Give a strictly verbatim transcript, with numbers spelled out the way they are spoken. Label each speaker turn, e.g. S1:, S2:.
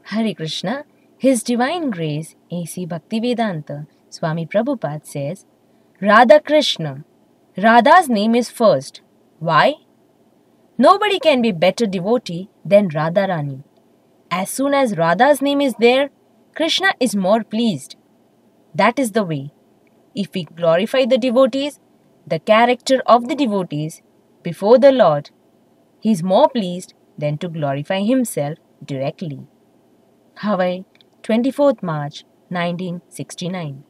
S1: Hare Krishna, His Divine Grace A C Bhaktivedanta Swami Prabhupada says, Radha Krishna. Radha's name is first. Why? Nobody can be better devotee than Radharani. As soon as Radha's name is there, Krishna is more pleased. That is the way. If we glorify the devotees, the character of the devotees, before the Lord, He is more pleased than to glorify Himself directly. Hawaii, twenty-fourth March nineteen sixty-nine.